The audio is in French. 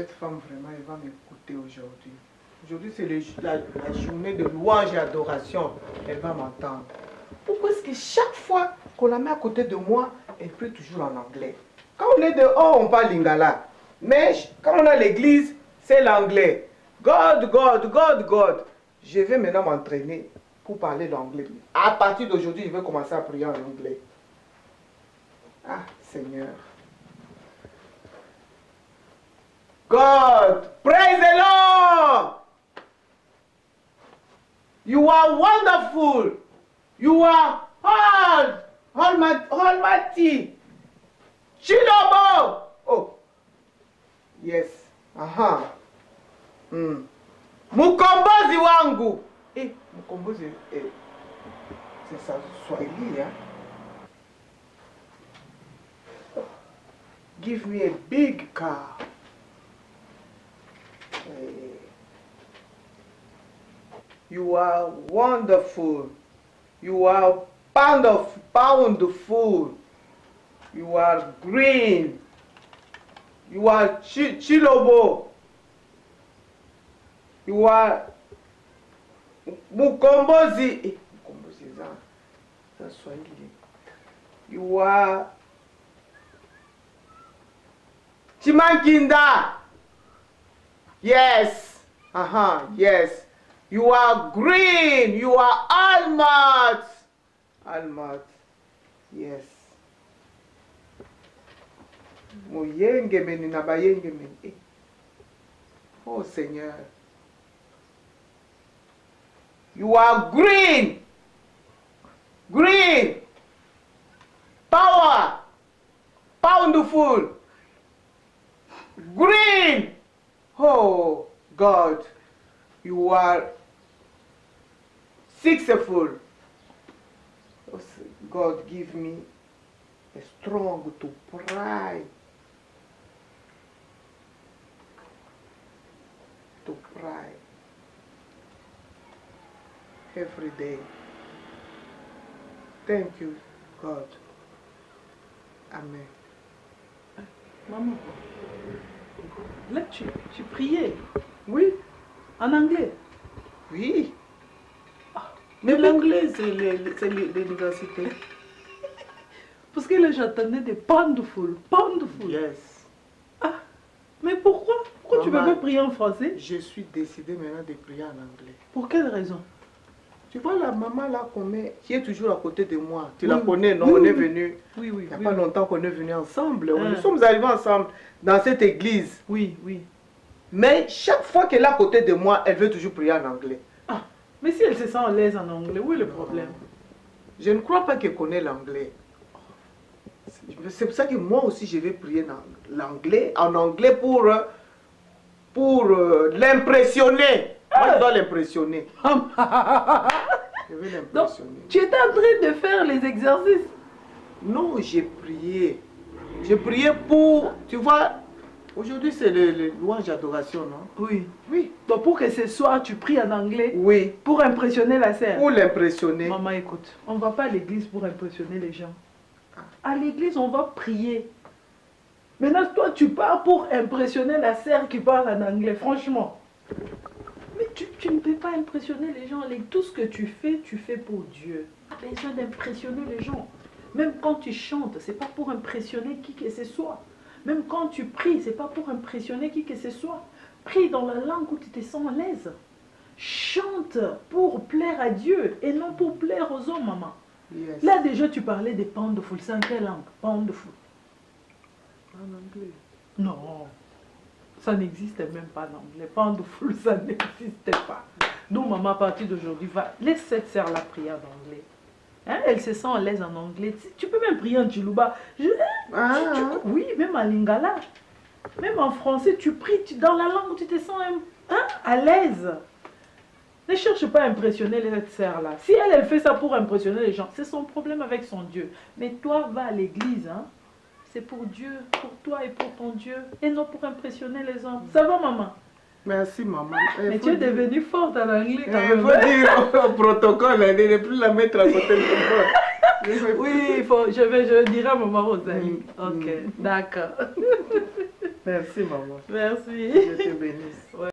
Cette femme, vraiment, elle va m'écouter aujourd'hui. Aujourd'hui, c'est la journée de louange et adoration. Elle va m'entendre. Pourquoi est-ce que chaque fois qu'on la met à côté de moi, elle prie toujours en anglais? Quand on est dehors, on parle lingala. Mais quand on est à l'église, c'est l'anglais. God, God, God, God. Je vais maintenant m'entraîner pour parler l'anglais. À partir d'aujourd'hui, je vais commencer à prier en anglais. Ah, Seigneur. God, praise the Lord. You are wonderful. You are almighty. Chilobo. Oh, yes. Aha. Mkombozi wangu. Mkombozi. C'est ça, Swahili, hein? Give me a big car. You are wonderful. You are powerful. You are green. You are Chilobo. You are Mukombozi. Mukombozi is that Swahili. You are Chimankinda. Yes. Yes. You are green. You are Almat. Almat. Yes. Moyenge meni na bayenge meni. Oh Seigneur. You are green. Green. Power. Powerful. Green. Oh God. You are successful. God, give me a strong to pray. To pray. Every day. Thank you, God. Amen. Maman, là tu priais. Oui. En anglais? Oui. Mais l'anglais, c'est l'université. Parce que là, j'entendais des powerful. Yes. Ah, mais pourquoi? Pourquoi tu ne peux pas prier en français? Je suis décidé maintenant de prier en anglais. Pour quelle raison? Tu vois la maman là qu'on met, qui est toujours à côté de moi. Tu la connais, non? On est venu. Oui. Il n'y a pas longtemps qu'on est venu ensemble. Nous sommes arrivés ensemble dans cette église. Oui. Mais chaque fois qu'elle est à côté de moi, elle veut toujours prier en anglais. Ah, mais si elle se sent à l'aise en anglais, où est le problème? Je ne crois pas qu'elle connaît l'anglais. C'est pour ça que moi aussi je vais prier en anglais pour l'impressionner. Moi je dois l'impressionner. Je vais l'impressionner. Tu étais en train de faire les exercices? Non, j'ai prié. J'ai prié pour, tu vois, aujourd'hui c'est le louange d'adoration, non? Oui. Donc pour que ce soir tu pries en anglais? Oui. Pour impressionner la sœur? Pour l'impressionner. Maman, écoute, on ne va pas à l'église pour impressionner les gens. À l'église, on va prier. Maintenant, toi, tu pars pour impressionner la sœur qui parle en anglais, franchement. Mais tu ne peux pas impressionner les gens. Tout ce que tu fais pour Dieu. Tu as besoin d'impressionner les gens. Même quand tu chantes, ce n'est pas pour impressionner qui que ce soit. Même quand tu pries, ce n'est pas pour impressionner qui que ce soit. Prie dans la langue où tu te sens à l'aise. Chante pour plaire à Dieu et non pour plaire aux hommes, maman. Yes. Là déjà tu parlais de powerful, c'est en quelle langue? Powerful. En anglais. Non, ça n'existe même pas en anglais. Powerful, ça n'existe pas. Nous, maman, à partir d'aujourd'hui, laisse cette sœur-là prier en anglais. Hein? Elle se sent à l'aise en anglais. Tu peux même prier en Chiluba. Oui, même en lingala. Même en français, tu pries dans la langue où tu te sens à l'aise. Ne cherche pas à impressionner cette sœur-là. Si elle fait ça pour impressionner les gens, c'est son problème avec son Dieu. Mais toi, va à l'église. Hein? C'est pour Dieu, pour toi et pour ton Dieu. Et non pour impressionner les hommes. Ça va, maman? Merci, maman. Mais tu es devenue forte en anglais quand même. Il faut dire au protocole, ne plus la mettre à côté de moi. Oui, je dirai à maman Rosalie. Ok, d'accord. Merci, maman. Merci. Je te bénisse. Ouais.